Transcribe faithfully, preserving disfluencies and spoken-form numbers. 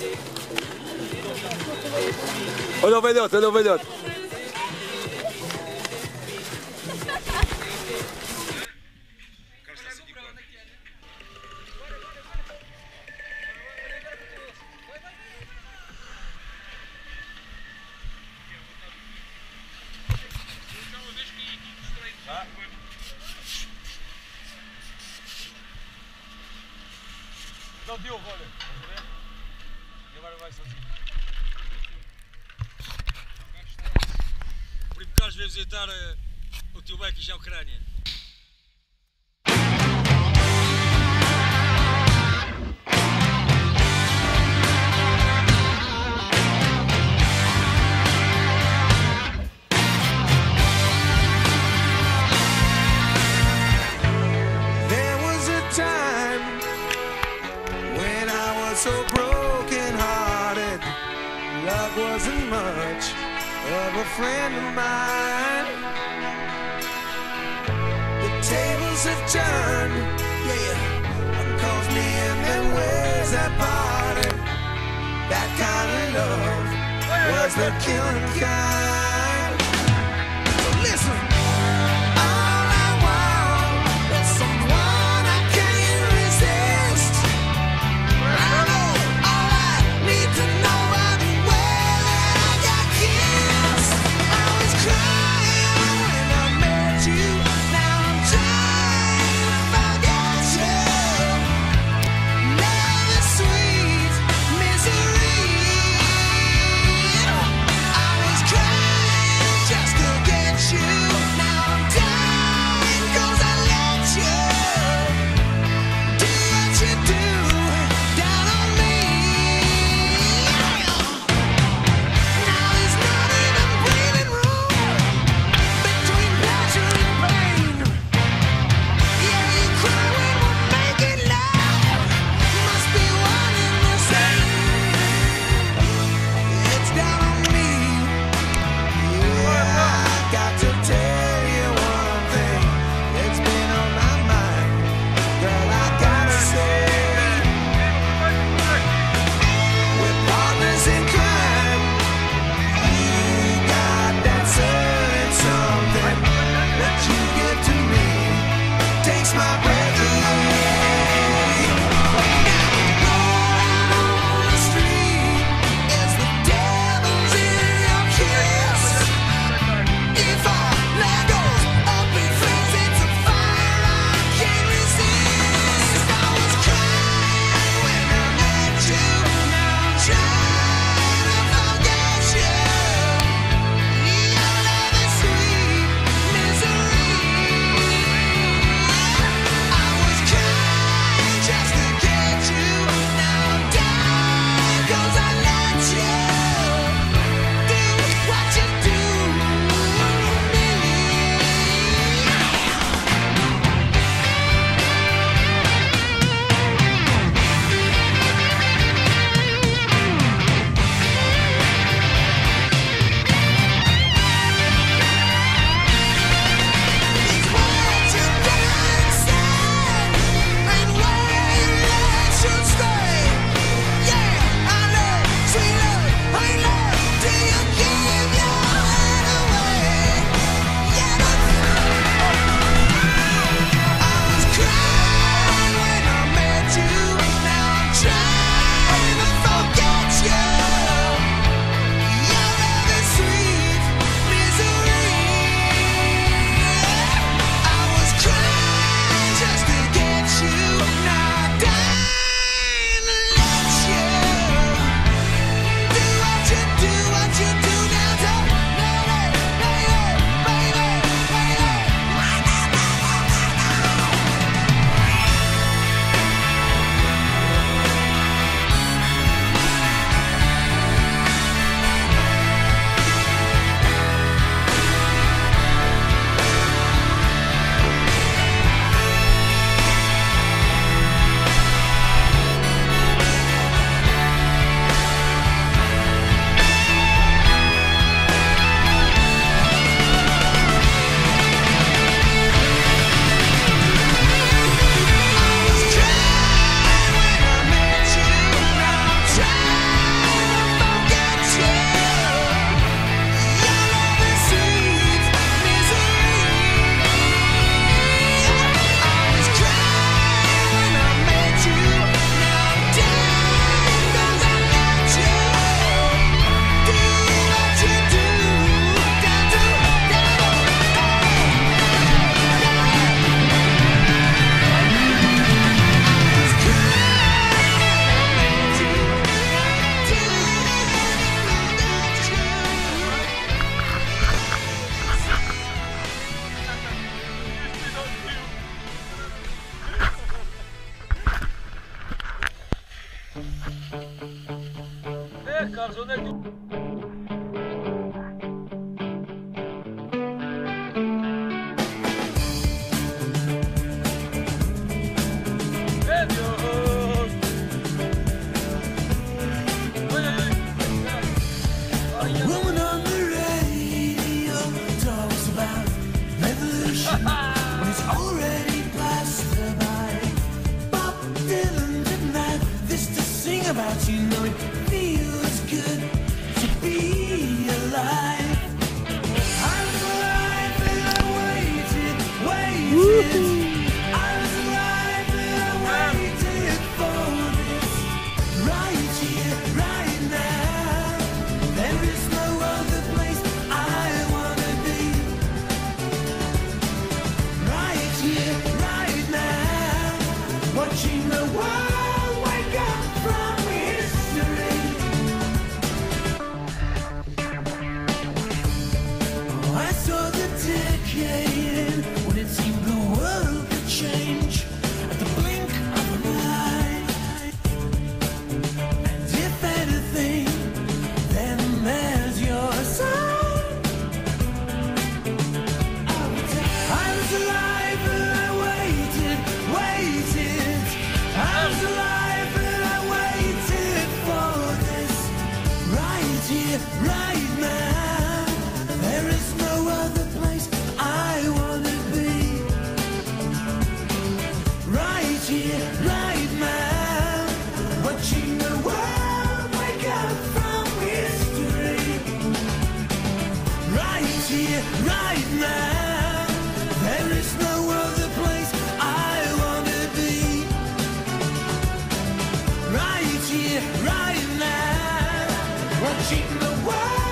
Он пойдет, он пойдет. Dá o Diogo, olha. E agora vai sozinho. O primo Carlos veio visitar uh, o tio Becky já a Ucrânia. So broken hearted, love wasn't much of a friend of mine. The tables have turned, yeah, cause me and them ways have parted. That kind of love was the killing kind. So listen. Cry Woman on the radio talks about revolution when it's already passed her by. Bob Dylan didn't have this to sing about, you know it feels good to be alive. I was alive and I waited, waited. I was alive and I waited for this right here, right now. There is no other place I wanna be. Right here, right now, watching the world wake up from history. Oh, I saw the decade when it seemed the world could change at the blink of an eye. And if anything, then there's your sign. I was alive and I waited, waited. I was alive and I waited for this right here, right now. There is no other place I wanna be. Right here, right now, watching the world wake up from history. Right here, right now, there is no other place I wanna be. Right here, right now, watching the world